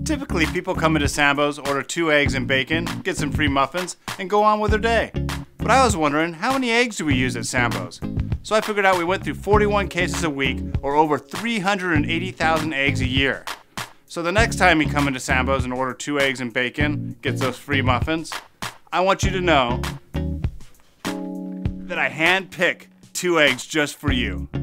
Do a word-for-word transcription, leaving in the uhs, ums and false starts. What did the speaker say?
Typically, people come into Sambo's, order two eggs and bacon, get some free muffins, and go on with their day. But I was wondering, how many eggs do we use at Sambo's? So I figured out we went through forty-one cases a week, or over three hundred eighty thousand eggs a year. So the next time you come into Sambo's and order two eggs and bacon, get those free muffins, I want you to know that I hand pick two eggs just for you.